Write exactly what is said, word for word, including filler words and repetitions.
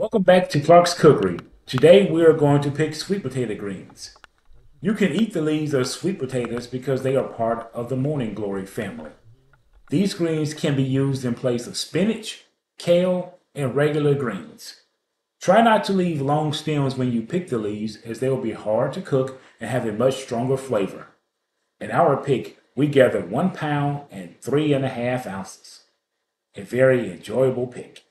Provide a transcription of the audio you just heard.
Welcome back to Clark's Cookery. Today we are going to pick sweet potato greens. You can eat the leaves of sweet potatoes because they are part of the morning glory family. These greens can be used in place of spinach, kale, and regular greens. Try not to leave long stems when you pick the leaves as they will be hard to cook and have a much stronger flavor. In our pick, we gathered one pound and three and a half ounces. A very enjoyable pick.